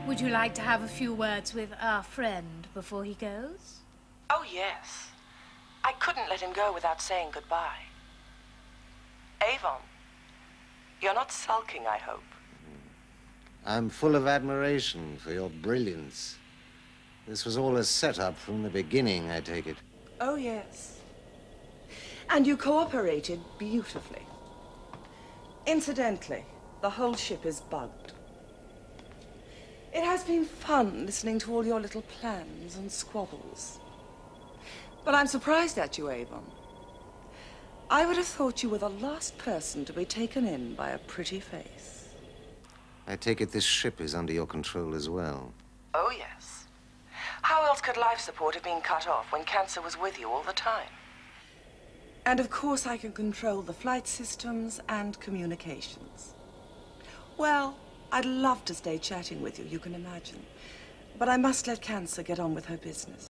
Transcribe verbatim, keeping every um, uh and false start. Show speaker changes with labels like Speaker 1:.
Speaker 1: Would you like to have a few words with our friend before he goes?
Speaker 2: Oh, yes. I couldn't let him go without saying goodbye. Avon, you're not sulking, I hope.
Speaker 3: I'm full of admiration for your brilliance. This was all a setup from the beginning, I take it.
Speaker 2: Oh, yes. And you cooperated beautifully. Incidentally, the whole ship is bugged. It has been fun listening to all your little plans and squabbles. But I'm surprised at you, Avon. I would have thought you were the last person to be taken in by a pretty face.
Speaker 3: I take it this ship is under your control as well.
Speaker 2: Oh, yes. How else could life support have been cut off when cancer was with you all the time? And of course I can control the flight systems and communications. Well, I'd love to stay chatting with you, you can imagine. But I must let Cancer get on with her business.